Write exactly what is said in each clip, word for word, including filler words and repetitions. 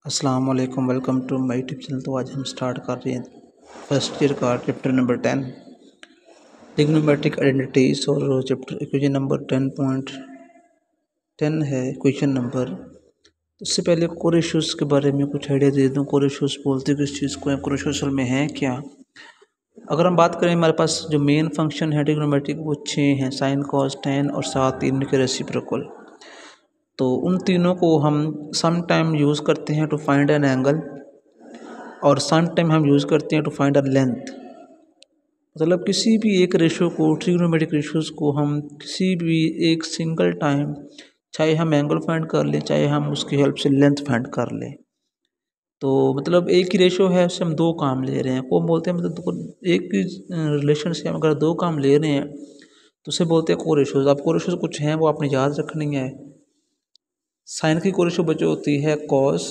अस्सलाम वालेकुम, welcome to my YouTube channel. तो आज हम स्टार्ट कर रहे हैं फर्स्ट ईयर का chapter number ten trigonometric identities और chapter equation number ten point ten है क्वेश्चन नंबर। तो इससे पहले कोर रेशियोज के बारे में कुछ आइडिया दे दूँ। कोर रेशियोज बोलते किस चीज़ को है, कोर रेशियो असल में है क्या। अगर हम बात करें, हमारे पास जो मेन फंक्शन है ट्रिग्नोमेट्रिक वो छः हैं, साइन कॉस टेन और साथ तीन के रेसिप्रोकल। तो उन तीनों को हम सम टाइम यूज़ करते हैं टू फाइंड एन एंगल और सम टाइम हम यूज़ करते हैं टू फाइंड अ लेंथ। मतलब किसी भी एक रेशियो को, ट्रिग्नोमेट्रिक रेशियोज को हम किसी भी एक सिंगल टाइम, चाहे हम एंगल फाइंड कर लें चाहे हम उसकी हेल्प से लेंथ फाइंड कर लें। तो मतलब एक ही रेशियो है, उससे हम दो काम ले रहे हैं, को बोलते हैं मतलब एक रिलेशन से हम अगर दो काम ले रहे हैं तो उसे बोलते हैं को रेशियोज। अब को रेशियोज कुछ हैं वो आपने याद रखनी है। साइन की को रेशियो बच्चों होती है कॉस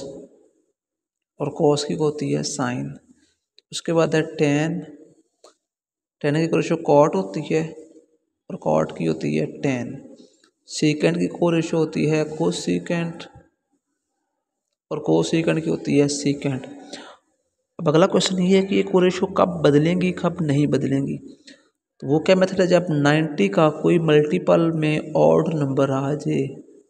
और कॉस की होती है साइन। उसके बाद है टेन, टेन की को रेशियो कॉट होती है और कॉट की होती है टेन। सीकेंड की को रेशियो होती है कोसीकेंट और कोसीकेंट की होती है सीकेंट। अब अगला क्वेश्चन ये है कि ये को रेशियो कब बदलेंगी कब नहीं बदलेंगी। तो वो क्या मेथड है, जब नाइन्टी का कोई मल्टीपल में ऑड नंबर आ जाए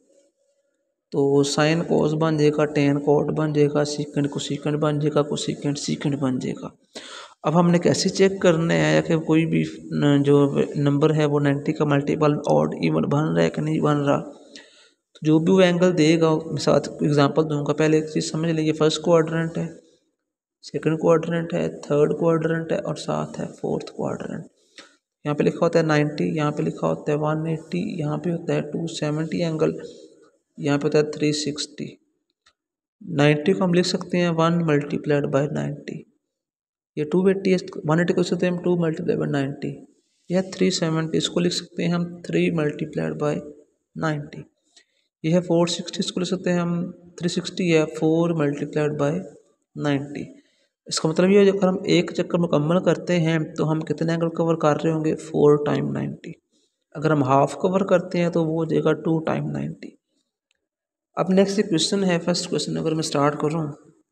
तो साइन कोस बन जाएगा, टेन कोट बन जाएगा, सीकेंड कोसीकेंट बन जाएगा, कोसीकेंट सीकेंट बन जाएगा। अब हमने कैसे चेक करना है कि कोई भी जो नंबर है वो नाइन्टी का मल्टीपल ऑड इवन बन रहा है कि नहीं बन रहा। तो जो भी वो एंगल देगा, साथ एग्जांपल दूंगा। पहले एक चीज़ समझ लीजिए, फर्स्ट क्वाड्रेंट है, सेकंड क्वाड्रेंट है, थर्ड क्वाड्रेंट है और साथ है फोर्थ क्वाड्रेंट। यहाँ पे लिखा होता है नाइन्टी, यहाँ पे लिखा होता है वन एट्टी, यहाँ पे होता है टू सेवेंटी एंगल, यहाँ पे होता है थ्री सिक्सटी। नाइन्टी को हम लिख सकते हैं वन मल्टीप्लाइड बाय नाइन्टी, ये टू एट्टी है, वन एट्टी को लिख सकते हैं हम टू मल्टीप्लाइड बाय नाइन्टी। यह थ्री सेवेंटी, इसको लिख सकते हैं हम थ्री मल्टीप्लाइड बाय नाइन्टी। यह है फोर सिक्सटी, इसको लिख सकते हैं हम थ्री सिक्सटी है फोर मल्टीप्लाइड बाय नाइन्टी। इसका मतलब ये है अगर हम एक चक्कर मुकम्मल करते हैं तो हम कितने एंगल कवर कर रहे होंगे, फोर टाइम नाइन्टी। अगर हम हाफ कवर करते हैं तो वो हो जाएगा टू टाइम नाइन्टी। अब नेक्स्ट क्वेश्चन है, फर्स्ट क्वेश्चन अगर मैं स्टार्ट करूँ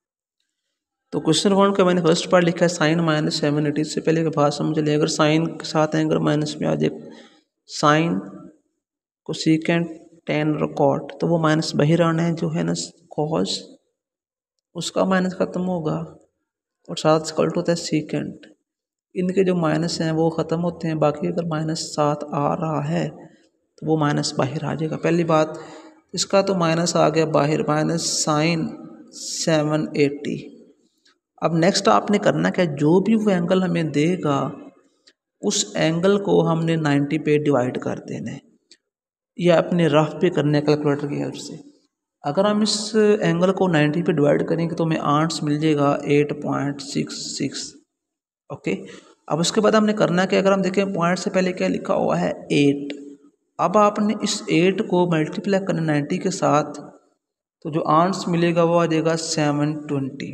तो क्वेश्चन वन का मैंने फर्स्ट पार्ट लिखा है साइन माइनस सेवन एटी। इससे पहले की बात समझ लिया, अगर साइन के साथ एंगल माइनस में आ जाए, साइन को सीकेंट टेन और कॉट, तो वो माइनस बाहर आना है, जो है ना कॉस, उसका माइनस खत्म होगा और साथ स्कल्ट होता है सीकेंट। इनके जो माइनस हैं वो ख़त्म होते हैं, बाकी अगर माइनस साथ आ रहा है तो वो माइनस बाहर आ जाएगा। पहली बात, इसका तो माइनस आ गया बाहर, माइनस साइन सेवन एटी। अब नेक्स्ट आपने करना क्या, जो भी वो एंगल हमें देगा उस एंगल को हमने नाइन्टी पे डिवाइड कर देना है, या अपने रफ पे करने है कैलकुलेटर की हेल्प से। अगर हम इस एंगल को नाइन्टी पे डिवाइड करेंगे तो हमें आंसर मिल जाएगा eight point six six. Okay, अब उसके बाद हमने करना क्या, अगर हम देखें पॉइंट से पहले क्या लिखा हुआ है एट। अब आपने इस एट को मल्टीप्लाई करना नाइन्टी के साथ, तो जो आंसर मिलेगा वो आ जाएगा सेवन ट्वेंटी।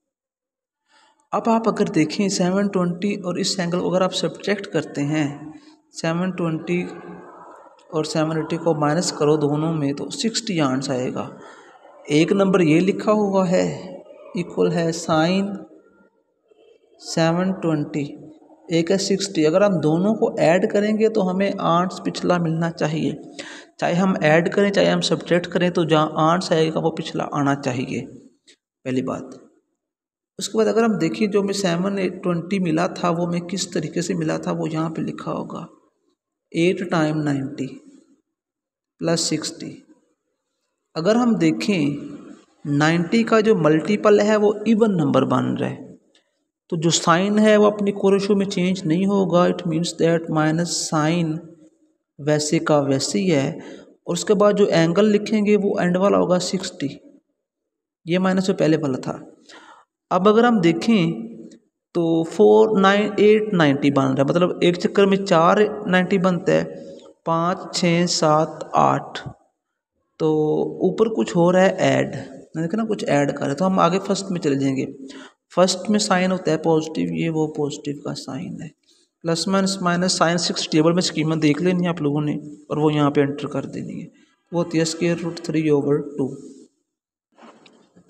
अब आप अगर देखें सेवन ट्वेंटी और इस एंगल को अगर आप सब्ट्रैक्ट करते हैं, सेवन ट्वेंटी और सेवन एटी को माइनस करो दोनों में तो सिक्सटी आंसर आएगा। एक नंबर ये लिखा हुआ है इक्वल है साइन सेवन ट्वेंटी, एक है सिक्सटी। अगर हम दोनों को ऐड करेंगे तो हमें आंसर पिछला मिलना चाहिए, चाहे हम ऐड करें चाहे हम सब्ट्रैक्ट करें, तो जहाँ आंसर आएगा वो पिछला आना चाहिए, पहली बात। उसके बाद अगर हम देखिए जो हमें सेवन ट्वेंटी मिला था वो हमें किस तरीके से मिला था, वो यहाँ पे लिखा होगा eight time ninety plus sixty. अगर हम देखें नाइन्टी का जो मल्टीपल है वो इवन नंबर बन रहा है, तो जो साइन है वो अपनी को रेशियो में चेंज नहीं होगा। It means that minus sine वैसे का वैसे ही है, और उसके बाद जो एंगल लिखेंगे वो एंड वाला होगा सिक्सटी, ये माइनस जो पहले वाला था। अब अगर हम देखें तो फोर नाइन एट नाइन्टी बन रहा है, मतलब एक चक्कर में चार नाइन्टी बनता है, पाँच छः सात आठ, तो ऊपर कुछ हो रहा है ऐड, देखा ना कुछ ऐड कर रहा है। तो हम आगे फर्स्ट में चले जाएंगे। फर्स्ट में साइन होता है पॉजिटिव, ये वो पॉजिटिव का साइन है, plus minus minus sine six table में स्कीमा देख लेनी है आप लोगों ने और वो यहाँ पे एंटर कर देनी है, वो होती है square root three over two.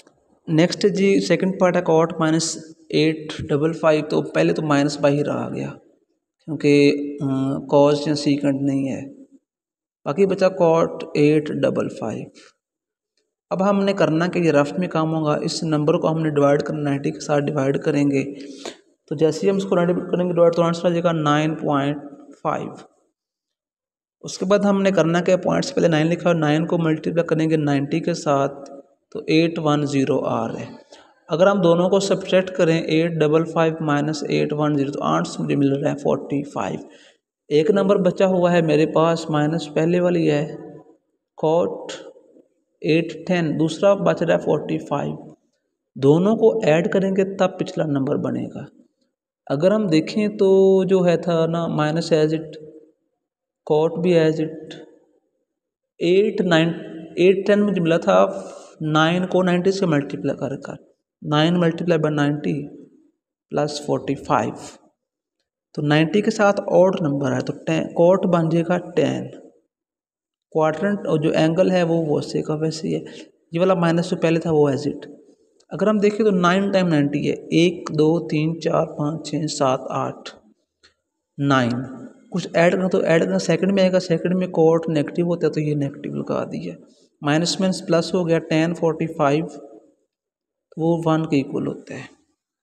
Next जी सेकंड पार्ट है cot minus eight double five. तो पहले तो माइनस बाहर आ गया क्योंकि कॉज या सीकेंट नहीं है, बाकी बचा कॉट एट डबल फाइव। अब हमने करना कि ये रफ में काम होगा, इस नंबर को हमने डिवाइड करना नाइन्टी के साथ डिवाइड करेंगे। तो जैसे ही हम इसको डिवाइड करेंगे डिवाइड तो आंसर आ जाएगा नाइन पॉइंट फाइव। उसके बाद हमने करना क्या, पॉइंट से पहले नाइन लिखा और नाइन को मल्टीप्लाई करेंगे नाइन्टी के साथ तो एट वन ज़ीरो आ रहा है। अगर हम दोनों को सब्ट्रैक्ट करें eight double five minus eight one zero तो आंसर मुझे मिल रहा है फोर्टी फाइव। एक नंबर बचा हुआ है मेरे पास माइनस पहले वाली है कॉट एट टेन, दूसरा बच रहा है फोर्टी फाइव। दोनों को ऐड करेंगे तब पिछला नंबर बनेगा। अगर हम देखें तो जो है था ना माइनस एज इट, कॉट भी as it, eight nine eight ten मुझे मिला था नाइन को नाइन्टी से मल्टीप्लाई कर कर nine multiply by ninety plus forty five. तो नाइन्टी के साथ ऑड नंबर है तो टेन कॉट बन जाएगा टेन। क्वाड्रेंट और जो एंगल है वो वैसे का वैसे ही है, ये वाला माइनस जो पहले था वो एज इट। अगर हम देखें तो नाइन टाइम नाइन्टी है, एक दो तीन चार पाँच छः सात आठ नाइन, कुछ ऐड करना तो ऐड करना सेकंड में आएगा, सेकंड में कॉट नेगेटिव होता है तो ये नेगेटिव लगा दिया, माइनस माइनस प्लस हो गया टेन फोर्टी फाइव तो वो वन के इक्वल होता है।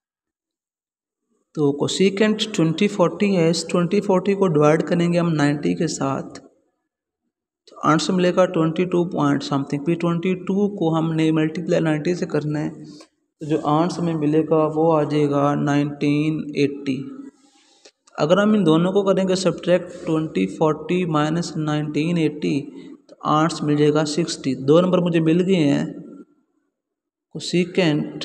तो कोसेकेंट ट्वेंटी फोर्टी है, इस ट्वेंटी फोर्टी को डिवाइड करेंगे हम नाइन्टी के साथ तो आंसर मिलेगा ट्वेंटी टू पॉइंट समथिंग। फिर ट्वेंटी टू को हमने मल्टीप्लाई नाइन्टी से करना है तो जो आंसर में मिलेगा वो आ जाएगा नाइनटीन एट्टी। अगर हम इन दोनों को करेंगे subtract twenty forty minus nineteen eighty तो आंसर मिल जाएगा सिक्सटी। दो नंबर मुझे मिल गए हैं, cosecant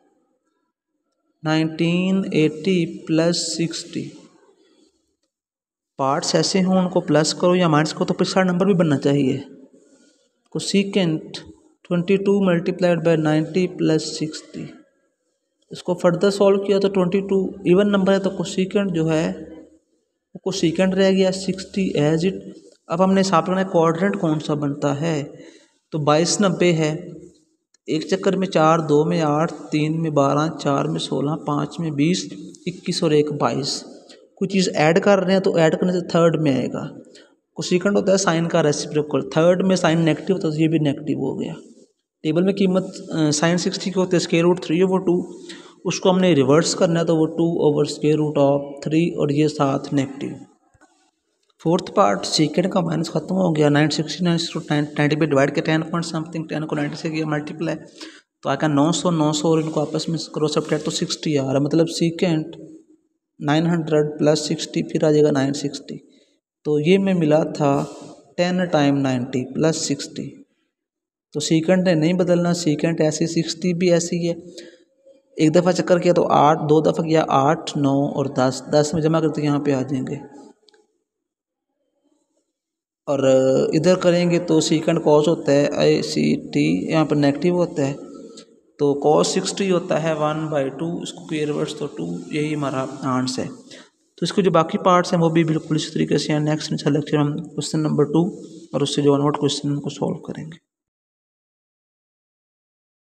nineteen eighty plus sixty. Parts ऐसे हों उनको प्लस करो या माइनस करो तो पिछला नंबर भी बनना चाहिए। Cosecant twenty two multiplied by ninety plus sixty, इसको फर्दर सॉल्व किया तो ट्वेंटी टू इवन नंबर है तो कोसेकेंट जो है वो कोसेकेंट रह गया, सिक्सटी एज इट। अब हमने हिसाब करना है क्वाड्रेंट कौन सा बनता है, तो बाईस नब्बे है, एक चक्कर में चार, दो में आठ, तीन में बारह, चार में सोलह, पाँच में बीस, इक्कीस और एक बाईस। कोई चीज़ ऐड कर रहे हैं तो ऐड करने से थर्ड में आएगा। कोसेकेंट होता है साइन का रेसिप्रोकल, थर्ड में साइन नेगेटिव होता है तो ये भी नेगेटिव हो गया। टेबल में कीमत साइन सिक्सटी की होती है, square root three over two, उसको हमने रिवर्स करना है तो वो two over square root of three और ये साथ नेगेटिव। फोर्थ पार्ट सेकेंड का माइनस खत्म हो गया, nine sixty nine two ninety पे डिवाइड किया टेन पॉइंट समथिंग, टेन को नाइन्टी से किया मल्टीप्लाई तो आकर नौ सौ नौ सौ और इनको आपस में करो सब्ट्रैक्ट तो सिक्सटी आ रहा है, मतलब second nine hundred plus sixty फिर आ जाएगा नाइन सिक्सटी। तो ये में मिला था ten time ninety plus sixty. तो सेकेंड ने नहीं बदलना, सेकेंड ऐसी सिक्सटी भी ऐसी है। एक दफ़ा चक्कर किया तो आठ, दो दफ़ा किया आठ, नौ और दस, दस में जमा करते यहाँ पे आ जाएंगे। और इधर करेंगे तो सेकेंड कॉस होता है आई सी टी, यहाँ पर नेगेटिव होता है तो कॉस सिक्सटी होता है वन बाई टू, इसको किए रिवर्स तो टू, यही हमारा आंसर है। तो इसके जो बाकी पार्ट्स हैं वो भी बिल्कुल इसी तरीके से हैं। नेक्स्ट लेक्चर हम क्वेश्चन नंबर टू और उससे जो अनवर्ड क्वेश्चन उनको सॉल्व करेंगे।